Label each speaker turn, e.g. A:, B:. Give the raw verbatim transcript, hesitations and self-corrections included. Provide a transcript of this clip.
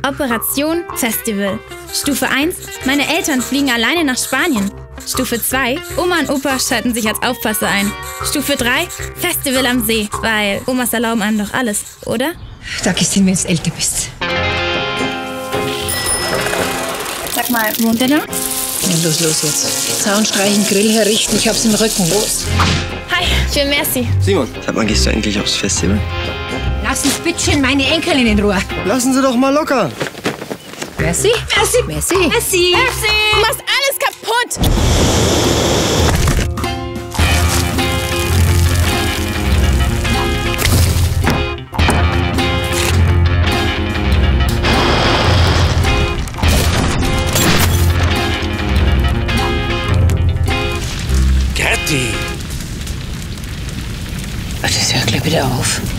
A: Operation Festival. Stufe eins. Meine Eltern fliegen alleine nach Spanien. Stufe zwei. Oma und Opa schalten sich als Aufpasser ein. Stufe drei. Festival am See, weil Omas erlauben einem doch alles, oder?
B: Da gehst du hin, wenn du älter bist.
A: Sag mal, wohnt der da?
B: Ja, los, los jetzt. Zaun streichen, Grill herrichten, ich hab's im Rücken. Los.
A: Hi, ich bin Merci.
C: Simon, sag mal, gehst du eigentlich aufs Festival?
B: Lass uns bitte meine Enkelin in Ruhe.
C: Lassen Sie doch mal locker.
B: Merci? Merci. Merci.
A: Merci. Merci. Du machst alles kaputt.
B: Das hört gleich wieder auf.